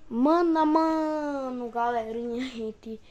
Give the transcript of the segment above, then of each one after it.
Mano, galerinha, gente.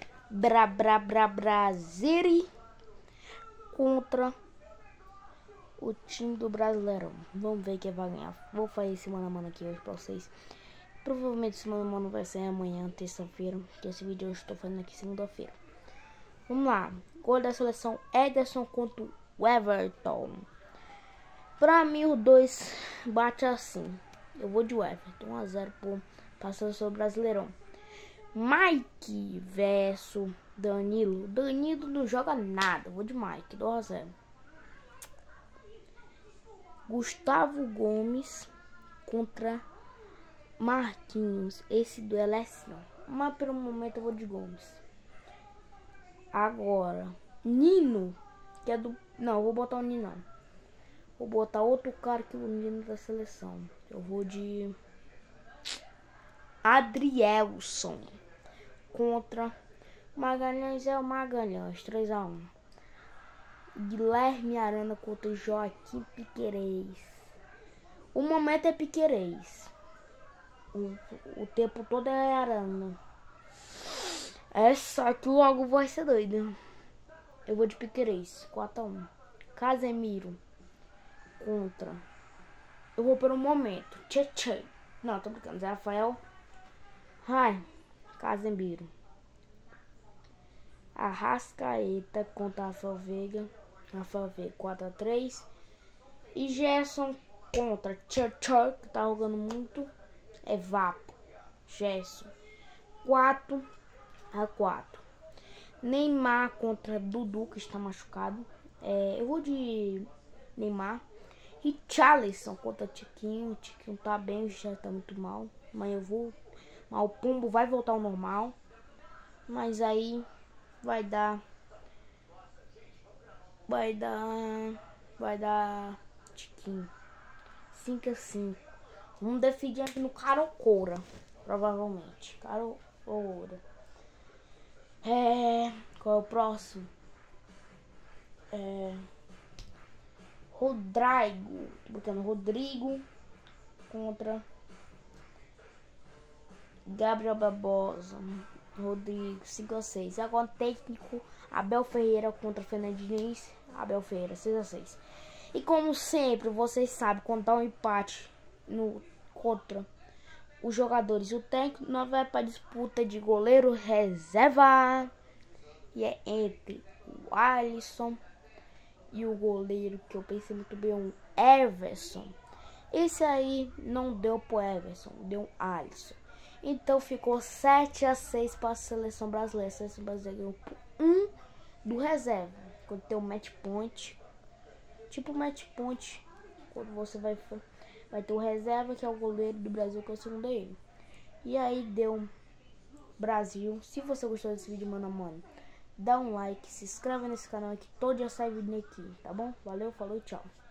Brasília contra o time do Brasileirão. Vamos ver quem vai ganhar. Vou fazer esse mano a mano aqui hoje pra vocês. Provavelmente esse mano a mano vai ser amanhã, terça-feira. Que esse vídeo eu estou fazendo aqui segunda-feira. Vamos lá. Gol da seleção Ederson contra o Everton. Pra mim os dois bate assim. Eu vou de Everton 1 a 0 para a seleção Brasileirão. Mike versus Danilo. Danilo não joga nada. Vou de Mike 2 a 0. Gustavo Gomes contra Marquinhos. Esse duelo é assim, ó. Mas pelo momento eu vou de Gomes. Agora, Nino, que é do... Não, eu vou botar o Nino não. Vou botar outro cara que o Nino da seleção. Eu vou de Adrielson contra Magalhães. É o Magalhães 3 a 1. Guilherme Arana contra Joaquim Piquerez. O momento é Piquerez. O tempo todo é Arana. Essa aqui logo vai ser doida. Eu vou de Piquerez 4 a 1. Casemiro contra... Eu vou pelo momento. Tchê. Não, tô brincando. Zé Rafael. Ai, Casemiro. Arrascaeta contra Rafael Veiga. Rafael Veiga 4 a 3. E Gerson contra Tchê, que tá jogando muito. É Vapo. Gerson 4 a 4. Neymar contra Dudu, que está machucado. Eu vou de Neymar. E Charleston contra Tiquinho. O Tiquinho tá bem, já tá muito mal. Mas eu vou. Mas o Pombo vai voltar ao normal. Mas aí vai dar Tiquinho 5 a 5. Vamos decidir aqui no Carocoura. Provavelmente Carocoura. Qual é o próximo? Rodrigo contra Gabriel Barbosa. Rodrigo 5 a 6. Agora técnico Abel Ferreira contra Fernando Diniz. Abel Ferreira 6 a 6. E como sempre, vocês sabem, quando dá um empate contra os jogadores, o técnico não vai para disputa de goleiro reserva. E é entre o Alisson e o goleiro, que eu pensei muito bem, o Everson. Esse aí não deu pro Everson, deu um Alisson. Então ficou 7 a 6 para a seleção brasileira. A seleção brasileira ganhou por 1 do reserva. Quando tem um match point, tipo match point, quando você vai ter o reserva, que é o goleiro do Brasil, que é o segundo ele. E aí deu Brasil. Se você gostou desse vídeo, mano, dá um like, se inscreve nesse canal aqui, todo dia sai vídeo aqui, tá bom? Valeu, falou, tchau.